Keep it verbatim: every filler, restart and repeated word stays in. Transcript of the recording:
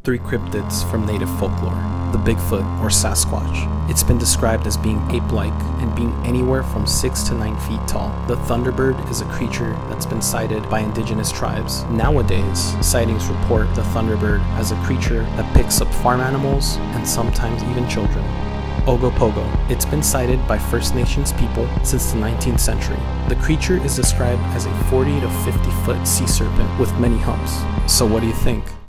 Three cryptids from native folklore. The Bigfoot, or Sasquatch. It's been described as being ape-like and being anywhere from six to nine feet tall. The Thunderbird is a creature that's been sighted by indigenous tribes. Nowadays, sightings report the Thunderbird as a creature that picks up farm animals and sometimes even children. Ogopogo. It's been sighted by First Nations people since the nineteenth century. The creature is described as a forty to fifty foot sea serpent with many humps. So what do you think?